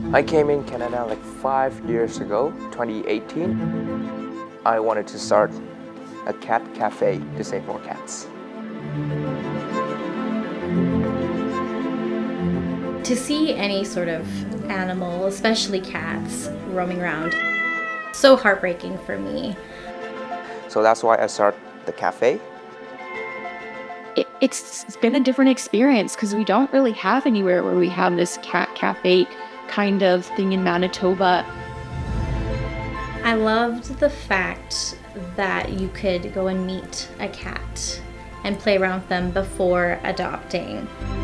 I came in Canada like 5 years ago, 2018. I wanted to start a cat cafe to save more cats. To see any sort of animal, especially cats, roaming around, so heartbreaking for me. So that's why I started the cafe. It's been a different experience because we don't really have anywhere where we have this cat cafe kind of thing in Manitoba. I loved the fact that you could go and meet a cat and play around with them before adopting.